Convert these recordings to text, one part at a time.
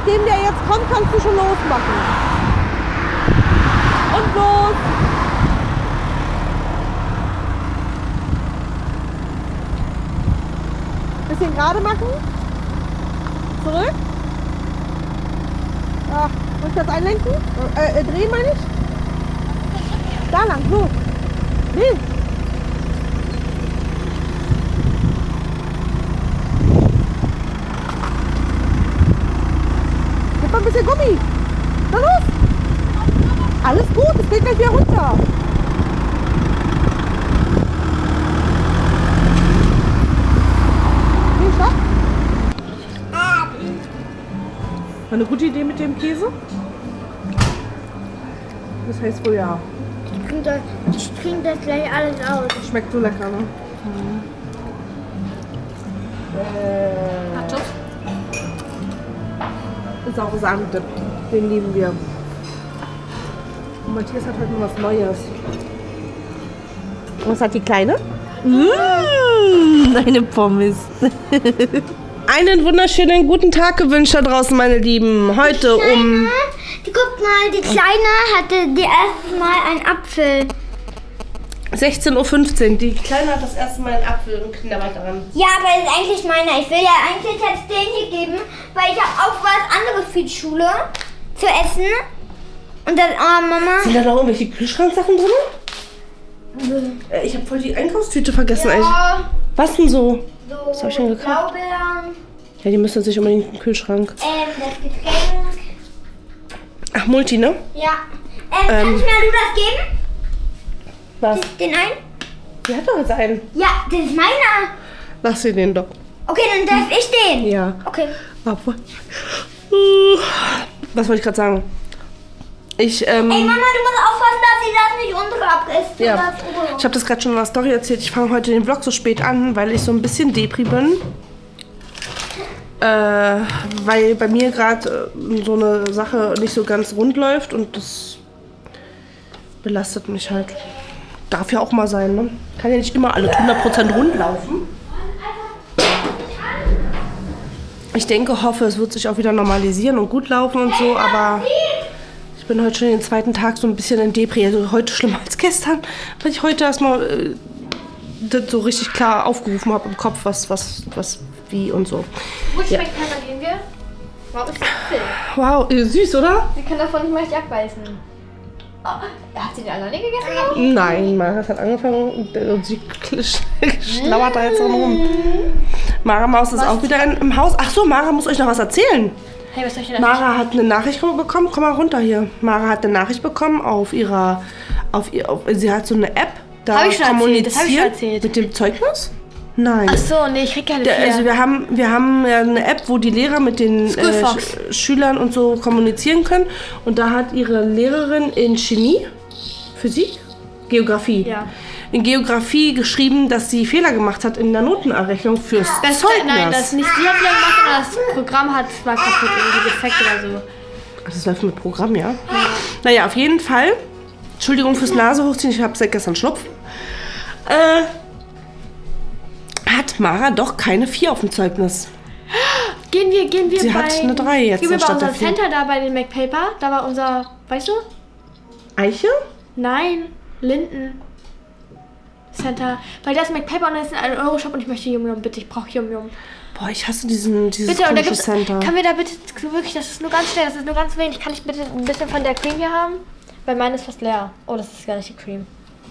nachdem der jetzt kommt, kannst du schon losmachen. Und los! Bisschen gerade machen. Zurück. Ach, muss ich das einlenken? Drehen meine ich? Da lang, los. Nee. Gib mal ein bisschen Gummi. Na los. Alles gut, es geht gleich wieder runter. Okay, stopp. War eine gute Idee mit dem Käse? Das heißt wohl ja. Ich trinke das gleich alles aus. Schmeckt so lecker, ne? Nachos? Ist auch Sahne-Dip. Den lieben wir. Und Matthias hat heute noch was Neues. Was hat die Kleine? Eine Pommes. Einen wunderschönen guten Tag gewünscht da draußen, meine Lieben. Heute Guck mal, die Kleine hatte die erste Mal einen Apfel. 16:15 Uhr. Die Kleine hat das erste Mal einen Apfel und knabbert daran. Ja, aber das ist eigentlich meiner. Ich will ja eigentlich jetzt den hier geben, weil ich habe auch was anderes für die Schule zu essen. Und dann, oh Mama. Sind da noch irgendwelche Kühlschranksachen drin? Ich habe voll die Einkaufstüte vergessen. Ja, Was denn so? so Was hab ich denn gekauft? Blaubeeren, Ja, die müssen sich unbedingt im Kühlschrank. das Getränk. Ach, Multi, ne? Ja. Kannst du mir das geben? Was? Den einen? Die hat doch jetzt einen. Ja, das ist meiner. Lass sie den doch. Okay, dann darf ich den. Ja. Okay. Obwohl. Was wollte ich gerade sagen? Ich, Ey, Mama, du musst aufpassen, dass sie das nicht untere abisst. ja. Ich habe das gerade schon in der Story erzählt. Ich fange heute den Vlog so spät an, weil ich so ein bisschen Depri bin. Weil bei mir gerade so eine Sache nicht so ganz rund läuft und das belastet mich halt. Darf ja auch mal sein, ne? Kann ja nicht immer alles 100% rund laufen. Ich denke, hoffe, es wird sich auch wieder normalisieren und gut laufen und so, aber ich bin heute schon den zweiten Tag so ein bisschen in Depri. Also heute schlimmer als gestern, weil ich heute erstmal das so richtig klar aufgerufen habe im Kopf, was, wie und so. Wo schmeckt Pfeffer, gehen wir? Wow, ist Apfel. Wow, süß, oder? Sie können davon nicht mal richtig abbeißen. Oh, hat sie den alleine gegessen? Nein, Mara hat angefangen und sie schlauert da jetzt dran rum. Mara Maus ist auch wieder im Haus. Ach so, Mara muss euch noch was erzählen. Hey, was soll ich denn Mara hat eine Nachricht bekommen. Komm mal runter hier. Mara hat eine Nachricht bekommen auf ihrer, sie hat so eine App. Da Hab ich schon erzählt, das hab ich schon kommuniziert erzählt. mit dem Zeugnis. Nein. Ach so, nee, ich krieg keine vier. Also wir haben ja eine App, wo die Lehrer mit den Schülern und so kommunizieren können. Und da hat ihre Lehrerin in Chemie, Physik, Geografie. Ja. In Geografie geschrieben, dass sie Fehler gemacht hat in der Notenerrechnung fürs Zeugnis. Nein, das nicht sie hat Fehler gemacht, sondern das Programm war kaputt, irgendwie defekt oder so. Ach, das läuft mit Programm, ja? Naja, auf jeden Fall. Entschuldigung fürs Nase hochziehen, ich habe seit gestern Schnupfen. Hat Mara doch keine 4 auf dem Zeugnis. Gehen wir Sie bei... hat eine 3 jetzt Gehen wir bei anstatt der unserem 4. Center da bei den MacPaper, da war unser, weißt du? Eiche? Nein, Linden Center. Weil da ist MacPaper und da ist ein Euro-Shop und ich möchte Yum Yum, bitte, ich brauche Yum Yum. Boah, ich hasse dieses Bitte, und da komische gibt's, Center. kann wir da bitte, wirklich, das ist nur ganz schnell, das ist nur ganz wenig. Kann ich bitte ein bisschen von der Cream hier haben? Weil meine ist fast leer. Oh, das ist gar nicht die Cream.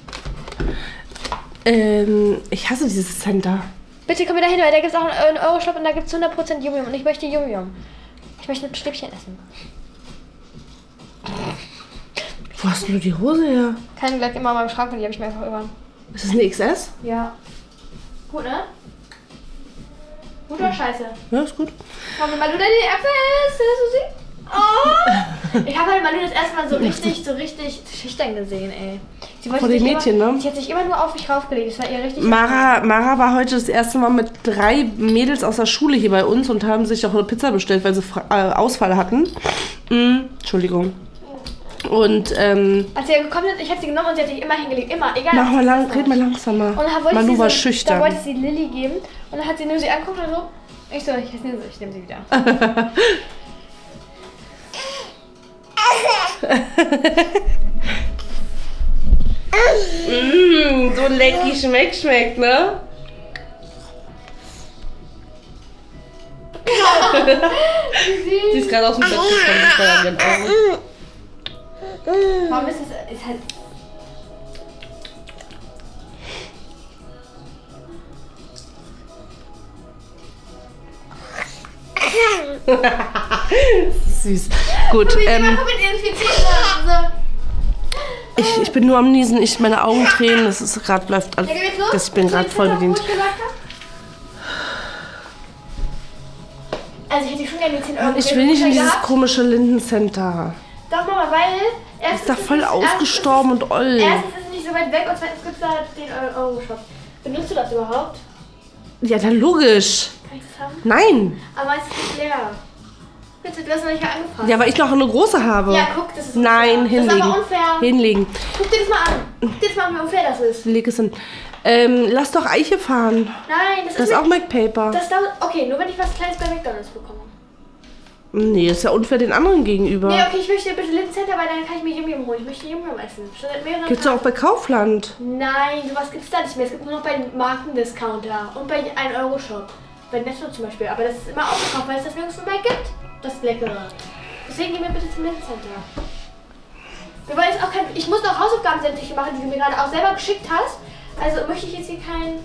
Ich hasse dieses Center. Bitte komm wieder hin, weil da gibt es auch einen Euro-Shop und da gibt es 100% Yum Yum und ich möchte Yum Yum. Ich möchte ein Stäbchen essen. Wo hast du die Hose her? Keine gleich immer in meinem Schrank und die habe ich mir einfach irgendwann. Ist das eine XS? Ja. Gut, ne? Gut oder scheiße? Ja, ist gut. Haben wir Malu da die Äpfel? Ist das sie? Oh! Ich habe halt Malu das erste Mal so richtig schüchtern gesehen, ey. Sie wollte Vor den sich Mädchen, immer, ne? Sie hat sich immer nur auf mich raufgelegt. Das war ihr richtig... Mara war heute das erste Mal mit 3 Mädels aus der Schule hier bei uns und haben sich auch eine Pizza bestellt, weil sie Ausfall hatten. Entschuldigung. Und, als sie gekommen sind, ich habe sie genommen und sie hat sich immer hingelegt. Immer, egal. red mal langsamer. Und dann wollte Manu sie war so, schüchtern. Da wollte ich sie Lilly geben und dann hat sie nur sie angeguckt und so. Ich so, ich nehme sie wieder. So leckig schmeckt, ne? Sie ist gerade aus dem Bett gekommen. Warum ist es halt... Süß. Gut, ich bin nur am Niesen, meine Augen tränen, das ist gerade läuft alles. Ich bin gerade voll bedient. Also ich hätte schon gerne die 10 Euro. Ich will nicht in dieses komische Lindencenter. Doch, Mama, weil... Das ist da voll ausgestorben und oll. Erstens ist es nicht so weit weg und zweitens gibt es da den Euro-Shop. Benutzt du das überhaupt? Ja, dann logisch. Kann ich das haben? Nein. Aber es ist leer. Bitte, du hast noch nicht mal angefangen. Ja, weil ich noch eine große habe. Ja, guck, das ist unfair. Nein, hinlegen. Das ist aber unfair. Hinlegen. Guck dir das mal an. Guck dir das mal an, wie unfair das ist. Leg es hin. Lass doch Eiche fahren. Nein, Das ist auch McPaper. Das dauert... Okay, nur wenn ich was Kleines bei McDonald's bekomme. Nee, ist ja unfair den anderen gegenüber. Nee, okay, ich möchte bitte Lindencenter, weil dann kann ich mir Yum holen. Ich möchte Yum essen. Schon seit mehreren Gibt's doch auch bei Kaufland. Nein, sowas gibt's da nicht mehr. Es gibt nur noch bei Markendiscounter und bei 1-Euro-Shop. Bei Netto zum Beispiel. Aber das ist immer ausverkauft, weil es das nirgendwo mehr gibt. Das Leckere. Deswegen gehen wir bitte zum Lindencenter. Wir wollen jetzt auch kein... Ich muss noch Hausaufgaben sämtliche machen, die du mir gerade auch selber geschickt hast. Also möchte ich jetzt hier kein...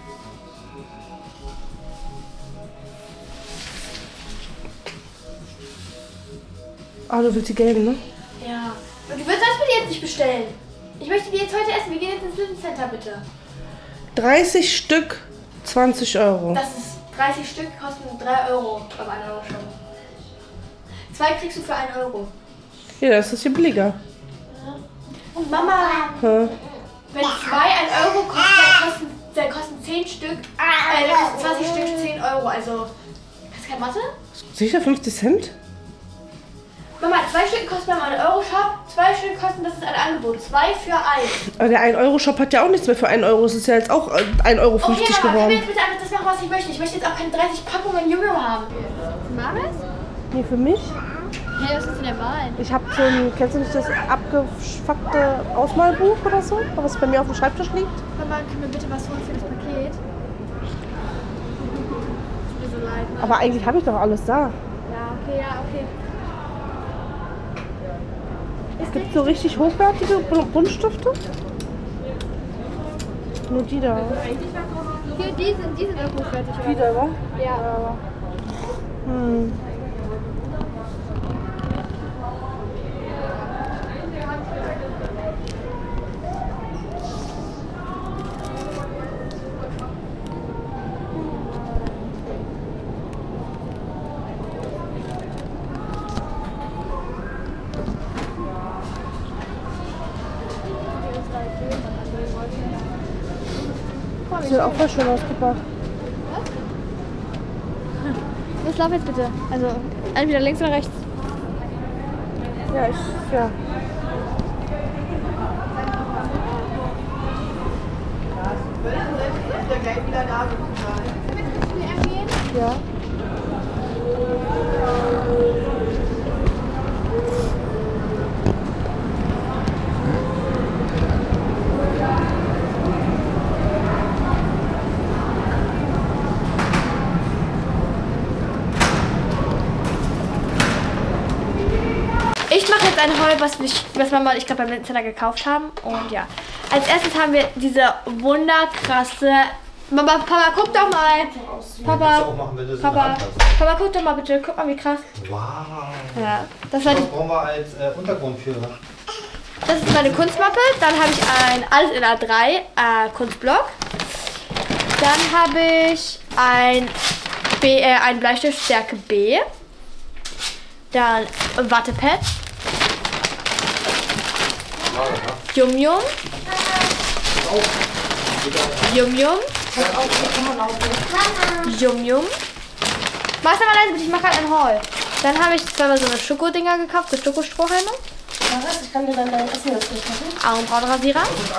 Ah, du willst die gelben, ne? Ja. Und du willst das bitte jetzt nicht bestellen. Ich möchte die jetzt heute essen. Wir gehen jetzt ins Lindencenter, bitte. 30 Stück, 20 Euro. Das ist 30 Stück, kosten 3 Euro beim 1-Euro-Shop. 2 kriegst du für 1 Euro. Ja, das ist hier billiger. Und Mama, Hm. wenn 2 1 Euro kosten, dann kosten 10 Stück, dann kosten 20 Stück 10 Euro. Also, kannst du keine Mathe? Sicher 50 Cent? Mama, 2 Stück kosten beim 1-Euro-Shop, 2 Stück kosten, das ist ein Angebot. 2 für 1. Aber der 1-Euro-Shop hat ja auch nichts mehr für 1 Euro. Es ist ja jetzt auch 1,50 Euro Okay, Mama, können wir geworden. jetzt bitte einfach das machen, was ich möchte? Ich möchte jetzt auch keine 30 Packungen Junge haben. Maris? Nee, für mich? Hey, was ist denn der Wahl? Ich habe so ein, kennst du nicht das abgefuckte Ausmalbuch oder so, was bei mir auf dem Schreibtisch liegt? Mama, können wir bitte was holen für das Paket? Tut mir so leid, ne? Aber eigentlich habe ich doch alles da. Ja, okay. Es gibt so richtig hochwertige Buntstifte. Nur die da. Hier, die sind auch hochwertig. Die da, wa? Ja. Hm. Die sind auch voll schön ausgebracht. Was lauf jetzt bitte? Also, entweder links oder rechts. Ja, ja. Ja. Ich mache jetzt ein Haul, was Mama und ich gerade beim Lindencenter gekauft haben. Und ja, als erstes haben wir diese wunderkrasse... Mama, Papa, guck doch mal. Papa, Papa, guck doch mal bitte. Guck mal, wie krass. Wow. Ja, das war Was brauchen wir als Untergrundführer? Das ist meine Kunstmappe. Dann habe ich ein alles in A3 Kunstblock. Dann habe ich ein Bleistift Stärke B. Dann Wattepad. Yum Yum. Yum Yum. Yum Yum. Mach's aber leise bitte, ich mache gerade ein Haul. Dann habe ich zweimal so eine Schokodinger gekauft, so Schokostrohhalme. Ich kann dir dann dein Essen jetzt nicht machen. Augenbrauenrasierer.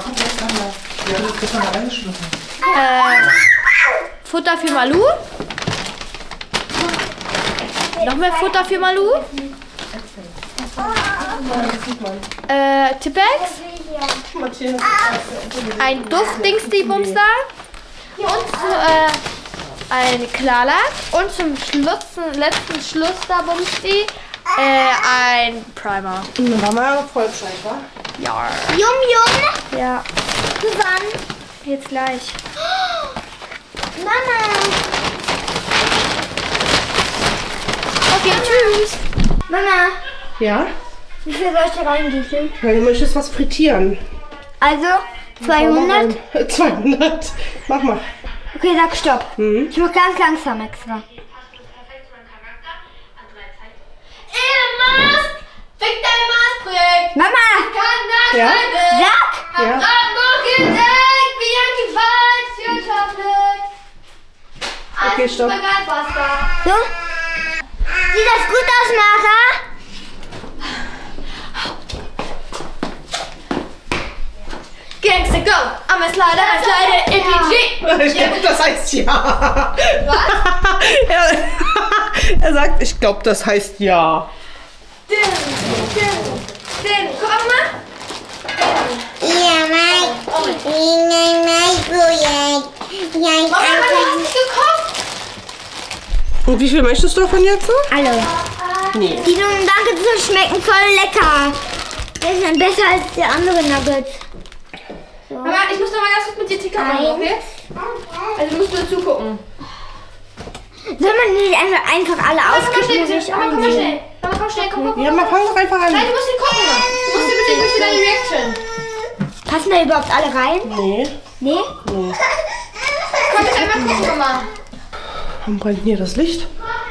Futter für Malu. Noch mehr Futter für Malu. Tippex, Matthias. ein Duftdingsdi-Bumster und ein Klarlack und zum letzten Schluss da Bumsti ein Primer. Dann waren wir voll Bescheid, wa? Ja. Yum. Ja. Bis wann? Jetzt gleich. Mama. Okay, tschüss. Mama, Ja? wie viel soll ich da reingießen? Ja, du möchtest was frittieren. Also 200? 200. Mach mal. Okay, sag Stopp. Ich mach ganz langsam extra. Fick dein Maßprojekt! Mama! Ja? Sag! Ja. Okay, stopp. So? Sieht das gut aus, Mara? Gangster go! I'm a slider, EPG! Ich glaube, das heißt ja. Was? Er sagt, ich glaube, das heißt ja. Guck mal! Ja, mein Projekt. Ja, ich Mama, du hast nicht gekocht! Und wie viel möchtest du davon jetzt? Alle. Nee. Die Nudeln schmecken voll lecker. Die sind besser als die anderen Nuggets. So. Mama, ich muss noch mal ganz kurz mit dir TikTok machen, okay? Also du musst nur zugucken. Soll man nicht einfach alle Mama, komm auskippen? schnell, Mama, komm mal schnell. Mama, komm schnell, komm. Ja, mal fang doch einfach an. Nein, du musst hier gucken. Du musst hier bitte, ich möchte deine Reaction. Passen da überhaupt alle rein? Nee. Nee? Komm jetzt einmal gucken, Mama. Warum brennt hier das Licht?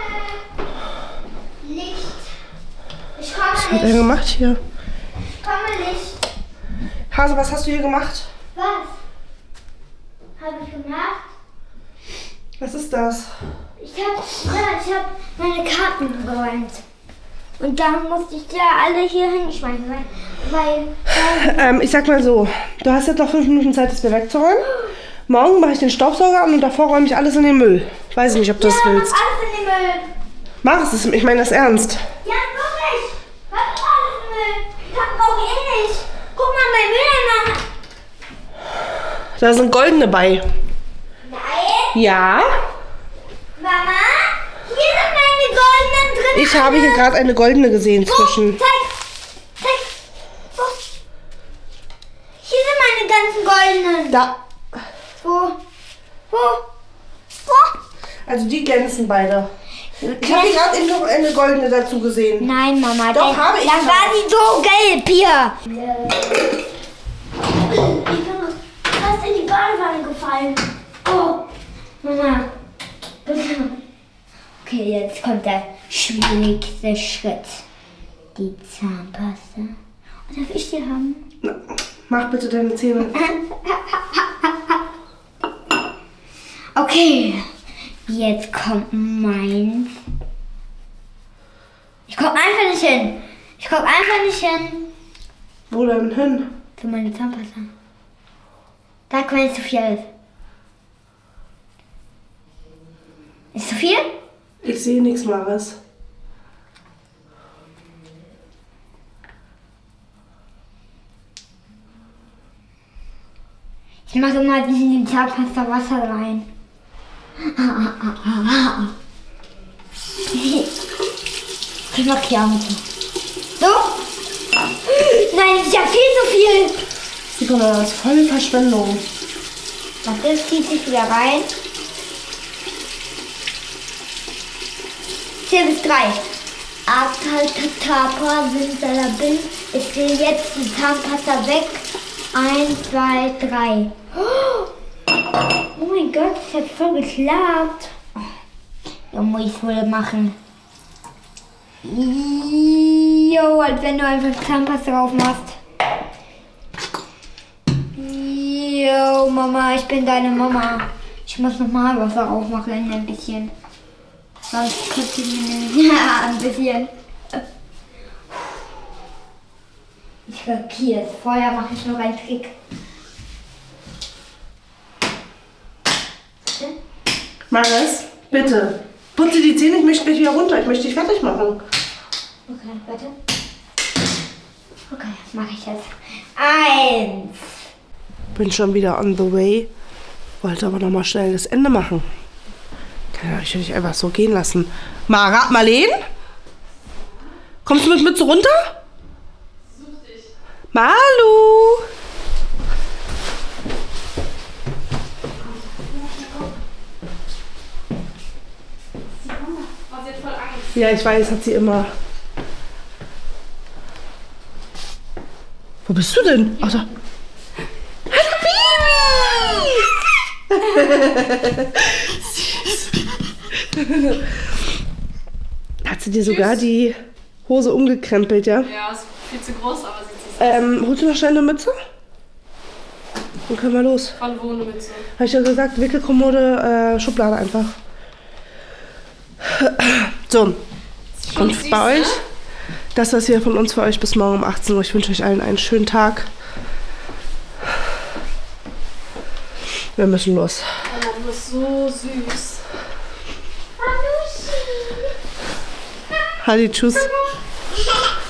Licht. Ich Was hat komme er gemacht hier? Licht. Hase, was hast du hier gemacht? Was? Habe ich gemacht? Was ist das? Ich hab meine Karten geräumt. Und dann musste ich die alle hier hinschmeißen, weil Ich sag mal so, du hast jetzt noch 5 Minuten Zeit, das mir wegzuräumen. Morgen mache ich den Staubsauger an und davor räume ich alles in den Müll. Weiß ich nicht, ob du das willst. alles in den Müll. Mach es, ich meine das ernst. Ja, guck nicht. Was ist alles im Müll? Ich hab auch nicht. Guck mal, mein Mülleimer. Da sind goldene bei. Nein. Ja? Mama, hier sind meine goldenen drin. Ich habe hier gerade eine goldene gesehen zwischen. Zeig. Wo? Hier sind meine ganzen goldenen. Da. Wo? Also die glänzen beide. Ich habe hier gerade eben noch eine goldene dazu gesehen. Nein, Mama. Doch, habe ich Dann war sie so gelb hier. Ich bin fast in die Badewanne gefallen. Oh, Mama. Bitte. Okay, jetzt kommt der schwierigste Schritt. Die Zahnpasta. Und darf ich die haben? Mach bitte deine Zähne. Okay, jetzt kommt meins. Ich komm einfach nicht hin. Wo denn hin? Für meine Zahnpasta. Sag, wenn es zu viel ist. Ist zu viel? Ich sehe nichts, Maris. Ich mache mal in die Zahnpasta Wasser rein. Ich mach hier auch so. So? Nein, das ist ja viel zu viel. Nicola, das ist voll Verschwendung. Was ist, zieht sich wieder rein. 4 bis 3. Ataltapa Simsalabim. Ich sehe jetzt die Zahnpasta weg. 1, 2, 3. Oh mein Gott, das hat voll geklappt. Ja, muss ich wohl machen. Jo, als wenn du einfach Zahnpasta drauf machst. Jo, Mama, ich bin deine Mama. Ich muss nochmal Wasser aufmachen, ein bisschen. Sonst kriegst du mir ja, ein bisschen. Ich markiere es. Vorher mache ich noch einen Trick. Maris, bitte. Putze die Zähne, ich möchte gleich wieder runter. Ich möchte dich fertig machen. Okay, warte. Okay, mache ich jetzt. 1. Bin schon wieder on the way. Wollte aber noch mal schnell das Ende machen. Kann ich nicht einfach so gehen lassen. Marleen? Kommst du mit Mütze runter? Such dich. Malu! Oh, sie hat voll Angst. Ja, ich weiß, hat sie immer. Wo bist du denn? Ach, da. Süß. Hat sie dir sogar die Hose umgekrempelt, ja? Ja, ist viel zu groß, aber sie ist Holst du noch schnell eine Mütze? Dann können wir los. von wo eine Mütze. Habe ich ja gesagt, Wickelkommode, Schublade einfach. So, und süß, bei ne? euch, das war's hier von uns für euch bis morgen um 18 Uhr. Ich wünsche euch allen einen schönen Tag. Wir müssen los. Oh, du bist so süß. Halli, tschüss.